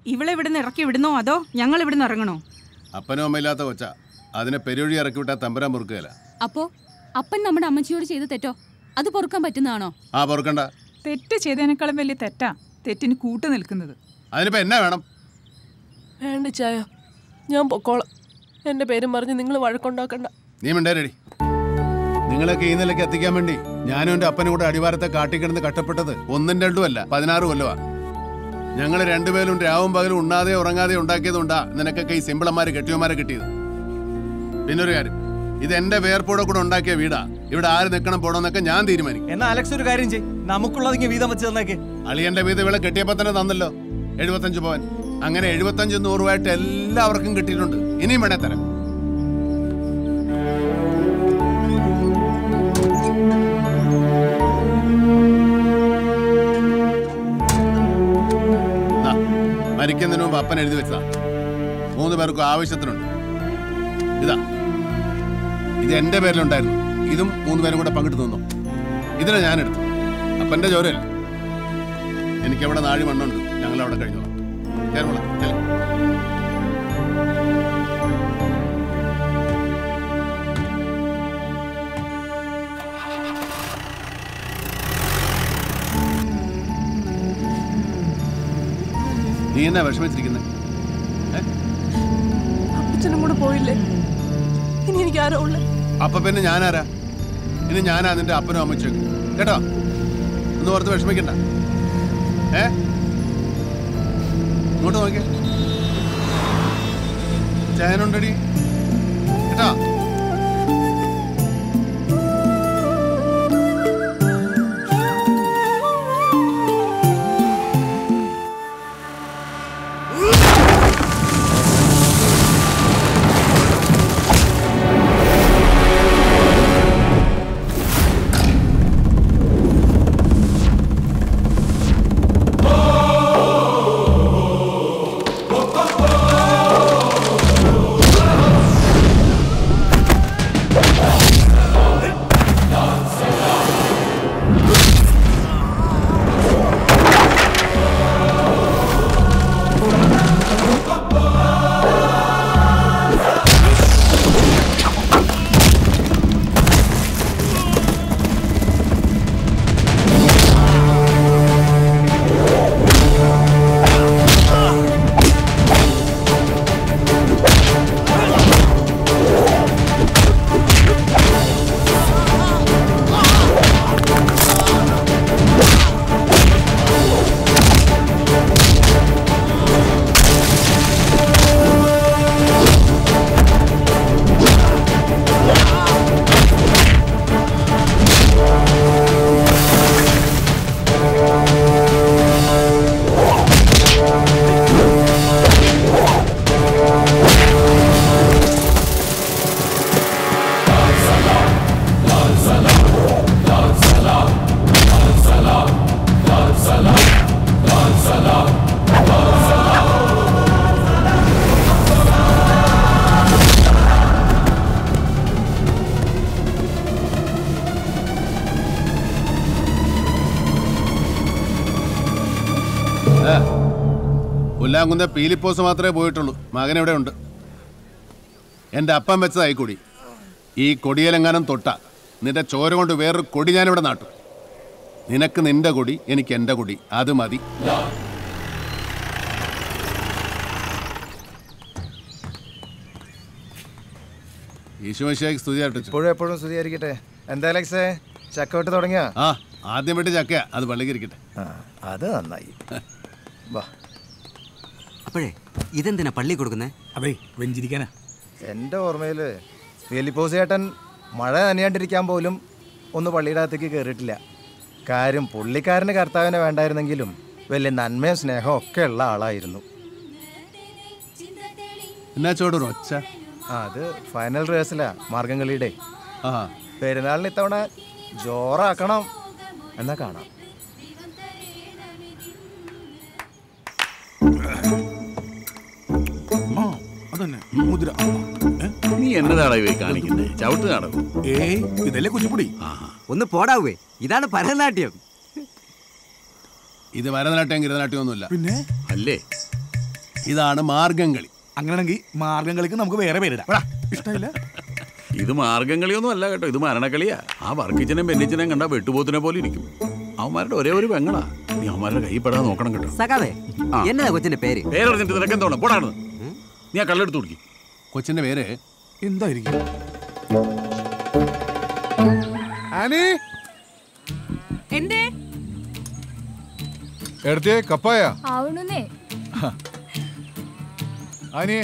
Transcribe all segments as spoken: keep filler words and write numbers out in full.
ഇവളെ ഇവിടുന്ന് ഇറക്കി വിടുന്നോ അതോ ഞങ്ങൾ ഇവിടുന്ന് ഇറങ്ങണോ? അപ്പനും അമ്മയില്ലാത്ത കൊച്ച അതിനെ പെരുവഴി ഇറക്കി വിട്ടാൽ തമ്പരാൻ പൊറുക്കുകയില്ല. അപ്പോ അപ്പൻ നമ്മുടെ അമ്മച്ചിയോട് ചെയ്ത് തെറ്റോ? അത് പൊറുക്കാൻ പറ്റുന്നതാണോ? ആ പൊറുക്കണ്ട. തെറ്റ് ചെയ്തതിനേക്കാളും വലിയ തെറ്റാ തെറ്റിന് കൂട്ടു നിൽക്കുന്നത്. അതിനിപ്പോ എന്നാ വേണം? വേണ്ട ചായ, ഞാൻ പൊക്കോളാം. എന്റെ പേരും പറഞ്ഞ് നിങ്ങൾ വഴക്കുണ്ടാക്കണ്ട. നീ മിണ്ടേരടി. നിങ്ങളൊക്കെ ഈ നിലയ്ക്ക് എത്തിക്കാൻ വേണ്ടി ഞാനും എന്റെ അപ്പനും കൂടെ അടിവാരത്തെ കാട്ടിക്കിടന്ന് കഷ്ടപ്പെട്ടത് ഒന്നും രണ്ടും അല്ല, പതിനാറ് കൊല്ലമാ. ഞങ്ങൾ രണ്ടുപേരും രാവും പകലും ഉണ്ണാതെ ഉറങ്ങാതെ ഉണ്ടാക്കിയതുകൊണ്ടാ നിനക്കൊക്കെ ഈ സിമ്പിളന്മാര് കെട്ടിയന്മാരെ കിട്ടിയത്. പിന്നൊരു കാര്യം, ഇത് എന്റെ വേർപ്പോടെ കൂടെ ഉണ്ടാക്കിയ വീടാ. ഇവിടെ ആര് നിൽക്കണം പോണമെന്നൊക്കെ ഞാൻ തീരുമാനിക്കും. എന്നാ അലക്സ് ഒരു കാര്യം ചെയ്യ്, നമുക്കുള്ളതെങ്കിൽ വീതം വെച്ച് തന്നേക്ക്. അളിയന്റെ വീട് ഇവിടെ കെട്ടിയപ്പോ തന്നെ തന്നല്ലോ, എഴുപത്തഞ്ച് പവൻ. അങ്ങനെ എഴുപത്തഞ്ച് നൂറ് രൂപയായിട്ട് എല്ലാവർക്കും കിട്ടിയിട്ടുണ്ട്. ഇനിയും വേണേ തരാം. മരിക്കുന്നതിന് മുമ്പ് അപ്പൻ എഴുതി വെച്ചതാ. മൂന്ന് പേർക്കും ആവശ്യത്തിനുണ്ട്. ഇതാ, ഇത് എന്റെ പേരിലുണ്ടായിരുന്നു. ഇതും മൂന്ന് പേരും കൂടെ പങ്കിട്ട് തന്നു. ഇതിനെ ഞാനെടുത്തു. അപ്പന്റെ ജോലിയല്ല. എനിക്കവിടെ നാഴി മണ്ണുണ്ട്. ഞങ്ങൾ അവിടെ കഴിഞ്ഞോളാം. കേരള നീ എന്നാ വിഷമിച്ചിരിക്കുന്നത്? അപ്പച്ചനും കൂടെ പോയില്ലേ? ഇനി എനിക്ക് ആരോ ഉള്ളേ? അപ്പൊ പിന്നെ ഞാനാരാ? ഇനി ഞാനാ നിന്റെ അപ്പനും അമ്മച്ചും. കേട്ടോ, ഒന്ന് ഓർത്ത് വിഷമിക്കണ്ട. ഏ ഇങ്ങോട്ട് നോക്കിയ ചായനുണ്ടടി കേട്ടോ. പുല്ലാങ്കുന്ന പീലിപ്പോസ് മാത്രമേ പോയിട്ടുള്ളൂ. മകൻ ഇവിടെ ഉണ്ട്. എൻ്റെ അപ്പം വെച്ചതായി കൊടി. ഈ കൊടിയിലെങ്ങാനും തൊട്ട നിന്റെ ചോര കൊണ്ട് വേറൊരു കൊടി ഞാനിവിടെ നാട്ടും. നിനക്ക് നിന്റെ കൊടി, എനിക്ക് എൻ്റെ കൊടി. അത് മതി. ഈശോമിശിഹായ്ക്ക് സ്തുതിയായിട്ട്. ഇപ്പോഴും എപ്പോഴും സ്തുതിയായിരിക്കട്ടെ. എന്താ അലക്സേ, ചക്ക വെട്ട് തുടങ്ങിയ? ആ, ആദ്യം വെട്ട് ചക്കയാ. അത് പള്ളിക്കിരിക്കട്ടെ. അത് നന്നായി. വാ. അപ്പോഴേ ഇതെന്തിനാ പള്ളി കൊടുക്കുന്നേ? അതെ, വെഞ്ചിരിക്കാനാ. എൻ്റെ ഓർമ്മയിൽ ഫിലിപ്പോസ് ചേട്ടൻ മഴ നനയാണ്ടിരിക്കാൻ പോലും ഒന്ന് പള്ളിയുടെ അകത്തേക്ക് കയറിയിട്ടില്ല. കാര്യം പുള്ളിക്കാരന് കർത്താവിനെ വേണ്ടായിരുന്നെങ്കിലും വലിയ നന്മയും സ്നേഹവും ഒക്കെ ഉള്ള ആളായിരുന്നു. എന്നാ ചോടൂർ ഒച്ച? ആ, അത് ഫൈനൽ റിഹേഴ്സലാ മാർഗംകളിയുടെ. ആ, പെരുന്നാളിന് ഇത്തവണ ജോറാക്കണം. എന്നാ കാണാം. നീ എന്നതാടാ ഇവയെ കാണിക്കുന്നത്? ചവിട്ട് നടക്കും. ഏയ്, ഇതല്ലേ കുച്ചിപ്പുടി. ഒന്ന് പോടാവേ, ഇതാണ് ഭരതനാട്യം. ഇത് ഭരതനാട്യം ഗിരതനാട്യം ഒന്നുമില്ല. പിന്നെ അല്ലേ? ഇതാണ് മാർഗംകളി. അങ്ങനെയാണെങ്കിൽ മാർഗംകളിക്ക് നമുക്ക് വേറെ പേരിടാം. ഇഷ്ടമില്ല? ഇത് മാർഗംകളിയൊന്നും അല്ല കേട്ടോ, ഇത് മരണക്കളിയാ. ആ വർക്കിച്ചനെയും ബെന്നിച്ചനെയും കണ്ടാ വെട്ടുപോത്തിനെ പോലെ ഇരിക്കും. അവന്മാരുടെ ഒരേ ഒരു പെങ്ങളാ. നീ അവന്മാരുടെ കൈ പെടാതെ നോക്കണം കേട്ടോ. സഖാവേ, എന്നതാ കൊച്ചിന്റെ പേര്? പേരറിഞ്ഞിട്ട് നിനക്ക് എന്തോണം പോടാണ്. നീ ആ കള്ളെടുത്ത് കുടിക്കും. കൊച്ചിന്റെ പേര് എന്തായിരിക്കും? എന്തേ എടുത്തേ കപ്പായ ആവണേ ആനിയെ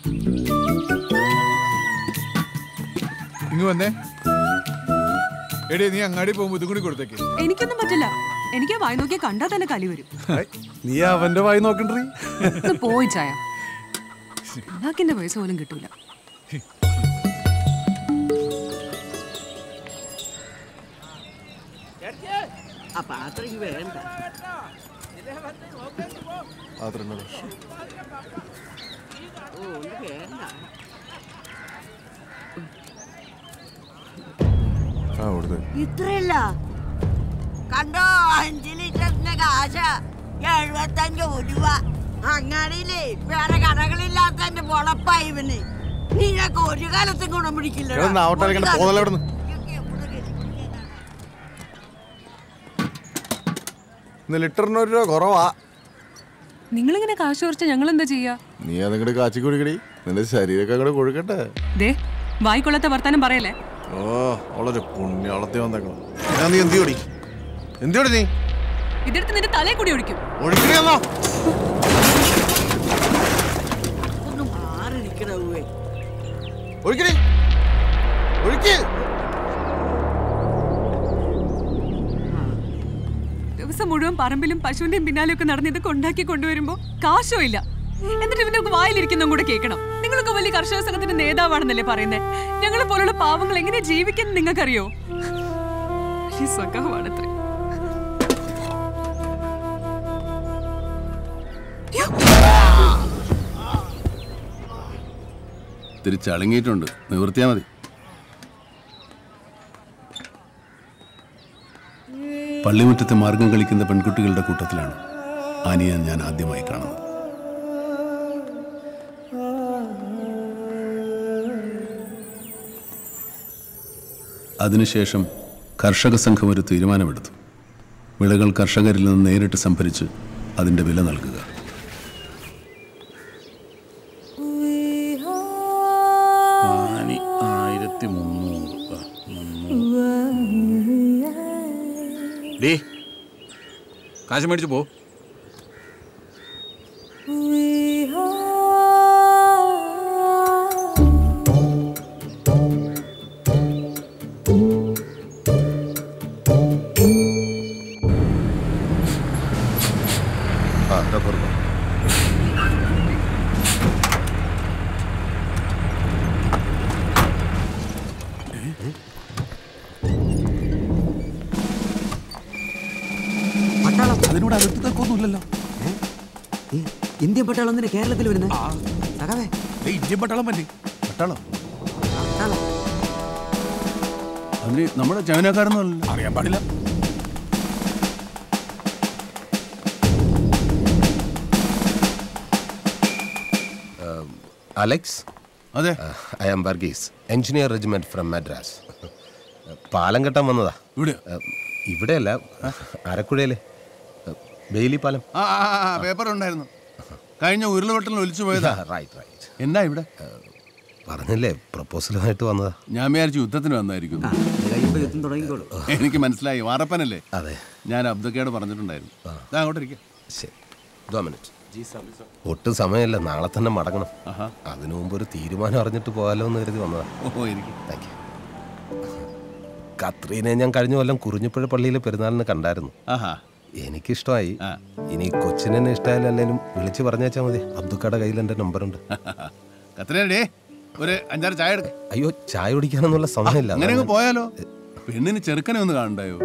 ഇങ്ങ് വന്നേ. എടേ നീ അങ്ങാടി പോകുമ്പോ ഇതും കൂടി കൊടുത്തേക്ക്. എനിക്കൊന്നും പറ്റില്ല. എനിക്ക് വായി നോക്കിയാൽ കണ്ടാൽ തന്നെ കലി വരും. നീ അവന്റെ വായി നോക്കണ്ടീ. പോയി ചായ. ബാക്കിന്റെ പൈസ പോലും കിട്ടൂല. ഇത്രയല്ല കണ്ടോ, അഞ്ചു ലിറ്ററിന്റെ കാശ എഴുപത്തഞ്ച് രൂപ. അങ്ങാടിയിലേ വേറെ കടകളില്ലാത്തന്റെ പൊളപ്പായി ഇവന്. നീനൊക്കെ ഒരു കാലത്തും ഗുണം പിടിക്കില്ല. ലിറ്ററിന് ഒരു രൂപ കുറവാ. നിങ്ങളിങ്ങനെ കാശ് കുറച്ച് ഞങ്ങൾ എന്താ ചെയ്യാ? നീ അതങ്ങോട്ട് കാച്ചി കുടിക്കടി, നിന്റെ ശരീരമൊക്കെ അങ്ങോട്ട് കൊടുക്കട്ടെ. ദേ വായിക്കൊള്ളാത്ത വർത്താനം പറയല്ലേ. ഓ വളരെ പുണ്യോളത്തെ വന്നേക്കണം. നീ എന്തിയോടി എന്തിയോടി നീ ഇതെടുത്ത് നിന്റെ തലയിൽ കൂടി ഒഴിക്കും. ഒഴിക്കണോ? ഒന്ന് മാറി നിൽക്കണേ. ഒഴിക്കടി, ഒഴിക്ക്. ദിവസം മുഴുവൻ പറമ്പിലും പശുവിന്റെയും പിന്നാലെയൊക്കെ നടന്ന് ഇതൊക്കെ ഉണ്ടാക്കി കൊണ്ടുവരുമ്പോ കാശോ ഇല്ല. എന്നിട്ട് ഇവനൊക്കെ വായിലിരിക്കുന്നതും കൂടെ കേൾക്കണം. നിങ്ങളൊക്കെ വലിയ കർഷക സംഘത്തിന്റെ നേതാവാണെന്നല്ലേ പറയുന്നത്. ഞങ്ങളെ പോലുള്ള പാവങ്ങൾ എങ്ങനെ ജീവിക്കാൻ നിങ്ങൾക്കറിയോ? ഈ സ്വഭാവമാണത്രേ. തിരിച്ചളങ്ങിയിട്ടുണ്ട്, നിവൃത്തിയാ മതി. പള്ളിമുറ്റത്തെ മാർഗം കളിക്കുന്ന പെൺകുട്ടികളുടെ കൂട്ടത്തിലാണ് ആനിയെ ഞാൻ ആദ്യമായി കാണുന്നത്. അതിനുശേഷം കർഷക സംഘം ഒരു തീരുമാനമെടുത്തു. വിളകൾ കർഷകരിൽ നിന്ന് നേരിട്ട് സംഭരിച്ച് അതിൻ്റെ വില നൽകുക. ആയിരത്തി മുന്നൂറ് ഡേ കാശ് മേടിച്ചു പോ. അതിനോട് അതിർത്തി തർക്കമൊന്നുമില്ലല്ലോ. ഇന്ത്യൻ പട്ടാളം എന്തിനാ കേരളത്തിൽ വരുന്നത്? ഇന്ത്യൻ പട്ടാളം തന്നെ. പട്ടാളം അതിന് നമ്മുടെ ചൈനക്കാരൊന്നും അറിയാൻ പാടില്ല. അലക്സ്? അതെ, I am Varghese, engineer regiment from Madras. പാലം കെട്ടാൻ വന്നതാ. ഇവിടെ ഇവിടെയല്ല, ആരക്കുഴയിലെ ബെയിലി പാലം. ആ പേപ്പർ ഉണ്ടായിരുന്നു. കഴിഞ്ഞ ഉരുളവെട്ടലിൽ ഒലിച്ചു പോയതാ. Right right. എന്നാ ഇവിടെ പറഞ്ഞില്ലേ, പ്രപ്പോസലുമായിട്ട് വന്നതാ. ഞാൻ വിചാരിച്ചു യുദ്ധത്തിന് വന്നായിരിക്കും. എനിക്ക് മനസ്സിലായി, വാറപ്പനല്ലേ? അതെ, ഞാൻ അബ്ദുക്കയോട് പറഞ്ഞിട്ടുണ്ടായിരുന്നു. അങ്ങോട്ട് ഇരിക്കാം. ശരി, ദോ മിനിറ്റ്. ഒട്ടും സമയമില്ല, നാളെ തന്നെ മടങ്ങണം. അതിനു മുമ്പ് ഒരു തീരുമാനം അറിഞ്ഞിട്ട് പോകാലോ എന്ന് കരുതി വന്നതാ. ഓ എനിക്ക് താങ്ക് യു. കത്രീനെ ഞാൻ കഴിഞ്ഞ കൊല്ലം കുറിഞ്ഞിപ്പുഴ പള്ളിയിലെ പെരുന്നാളിന് കണ്ടായിരുന്നു. എനിക്കിഷ്ടമായി. ഇനി കൊച്ചിനെ ഇഷ്ടമായാലും വിളിച്ചു പറഞ്ഞാച്ചാ മതി. അബ്ദുക്കയുടെ കയ്യിൽ എൻ്റെ നമ്പറുണ്ട്. കത്രീനേ ഒരു അഞ്ചാറ് ചായ എടുക്ക. അയ്യോ, ചായ കുടിക്കാനൊന്നുള്ള സമയമില്ല. അങ്ങനെ പോയാലോ? പെണ്ണിന് ചെറുക്കനെ ഒന്ന് കാണണ്ടായോ?